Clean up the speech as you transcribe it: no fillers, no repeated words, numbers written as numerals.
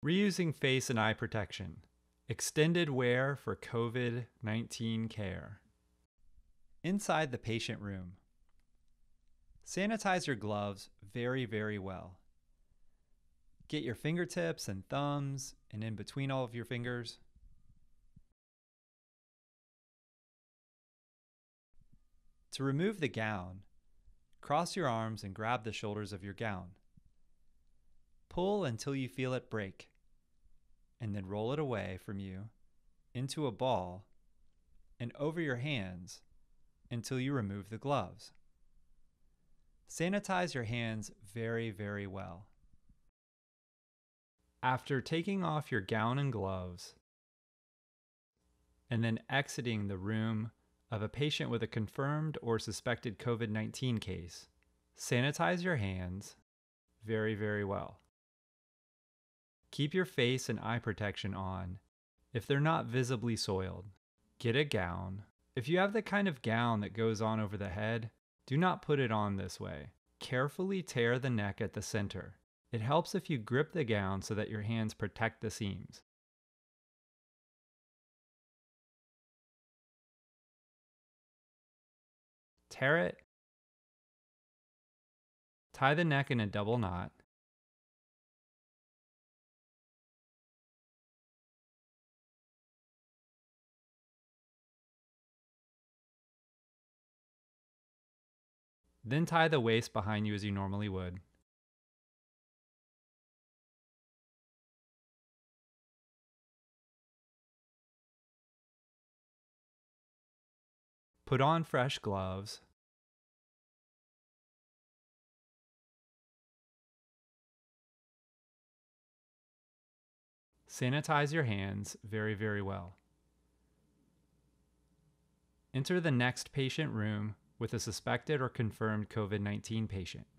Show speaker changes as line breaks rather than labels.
Reusing face and eye protection. Extended wear for COVID-19 care. Inside the patient room. Sanitize your gloves very, very well. Get your fingertips and thumbs and in between all of your fingers. To remove the gown, cross your arms and grab the shoulders of your gown. Pull until you feel it break, and then roll it away from you into a ball and over your hands until you remove the gloves. Sanitize your hands very, very well. After taking off your gown and gloves, and then exiting the room of a patient with a confirmed or suspected COVID-19 case, sanitize your hands very, very well. Keep your face and eye protection on if they're not visibly soiled. Get a gown. If you have the kind of gown that goes on over the head, do not put it on this way. Carefully tear the neck at the center. It helps if you grip the gown so that your hands protect the seams. Tear it. Tie the neck in a double knot. Then tie the waist behind you as you normally would. Put on fresh gloves. Sanitize your hands very, very well. Enter the next patient room with a suspected or confirmed COVID-19 patient.